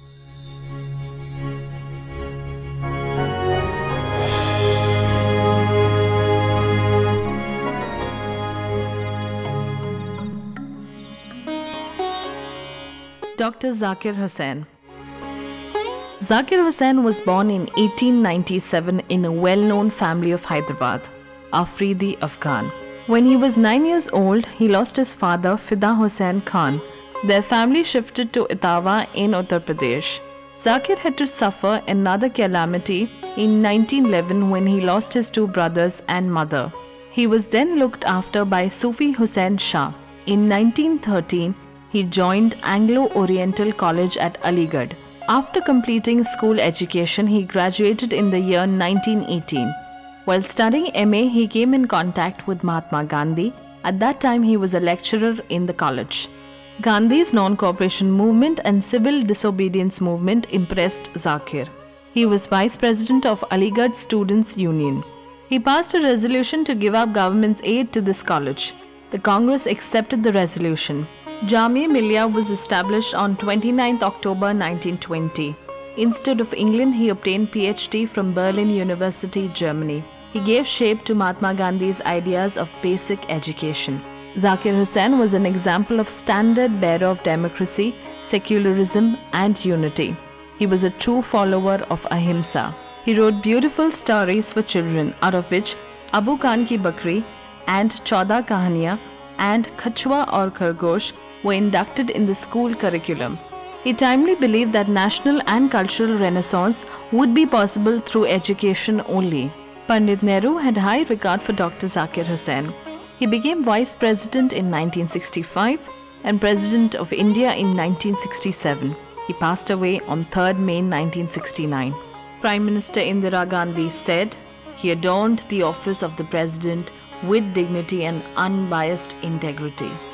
Dr. Zakir Hussain. Zakir Hussain was born in 1897 in a well-known family of Hyderabad, Afridi Afghan. When he was 9 years old, he lost his father, Fida Hussain Khan. Their family shifted to Etawah in Uttar Pradesh. Zakir had to suffer another calamity in 1911 when he lost his two brothers and mother. He was then looked after by Sufi Hussain Shah. In 1913, he joined Anglo-Oriental College at Aligarh. After completing school education, he graduated in the year 1918. While studying MA, he came in contact with Mahatma Gandhi. At that time, he was a lecturer in the college. Gandhi's non-cooperation movement and civil disobedience movement impressed Zakir. He was vice president of Aligarh Students' Union. He passed a resolution to give up government's aid to this college. The Congress accepted the resolution. Jamia Millia was established on 29 October 1920. Instead of England, he obtained PhD from Berlin University, Germany. He gave shape to Mahatma Gandhi's ideas of basic education. Zakir Hussain was an example of standard bearer of democracy, secularism, and unity. He was a true follower of Ahimsa. He wrote beautiful stories for children, out of which Abu Khan Ki Bakri and Chauda Kahaniya and Kachwa aur Khargosh were inducted in the school curriculum. He timely believed that national and cultural renaissance would be possible through education only. Pandit Nehru had high regard for Dr. Zakir Hussain. He became Vice President in 1965 and President of India in 1967. He passed away on 3rd May 1969. Prime Minister Indira Gandhi said he adorned the office of the President with dignity and unbiased integrity.